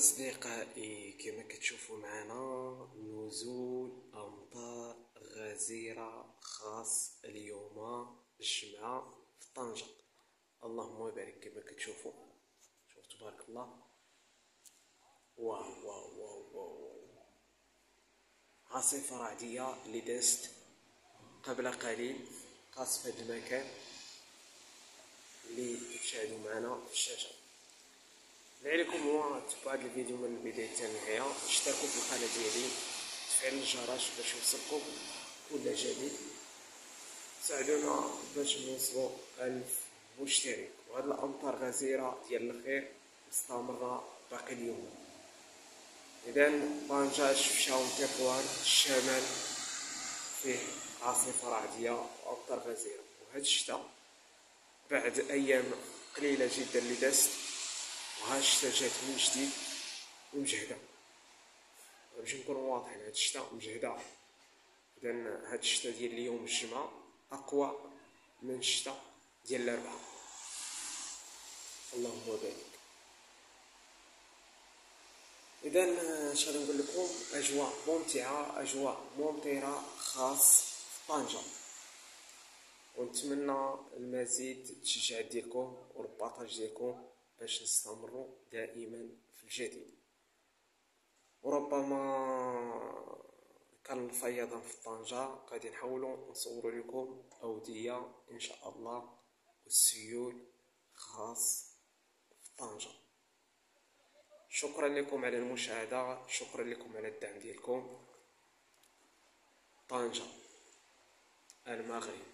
أصدقائي كما كتشوفوا معنا نزول أمطار غزيرة خاص اليوم الجمعة في طنجة. اللهم بارك. كما كتشوفوا شوف تبارك الله. واو واو واو واو، عاصفة رعدية اللي دازت قبل قليل خاص في هذا المكان اللي تشاهدوا معنا في الشاشة. اللي عليكم هو تبعوا هذا الفيديو من البداية حتى النهاية، اشتركوا في القناة ديالي، تفعيل الجرس باش يوصلكم كل جديد، ساعدونا باش نوصلوا 1000 مشترك. وهاد الأمطار غزيرة ديال الخير مستمرة باقي اليوم. إذا طنجة شفشاو تطوان الشمال فيه عاصفة رعدية وأمطار غزيرة، وهاد الشتا بعد أيام قليلة جدا اللي دازت، وها الشتا جات من جديد ومجهدة. باش نكونوا واضحين، هاد الشتا مجهدة. إذا هاد الشتا ديال اليوم الجمعة أقوى من الشتا ديال الأربعاء. اللهم بارك. إذا اش غادي نقول لكم، أجواء ممتعة، أجواء ممطرة خاص في طنجة، ونتمنى المزيد التشجيع ديالكم والبارطاج ديالكم باش نستمروا دائما في الجديد. وربما كان الفيضان في طنجة غادي نحاولوا نصوروا لكم أودية إن شاء الله والسيول خاص في طنجة. شكرا لكم على المشاهدة، شكرا لكم على الدعم ديالكم. طنجة المغرب.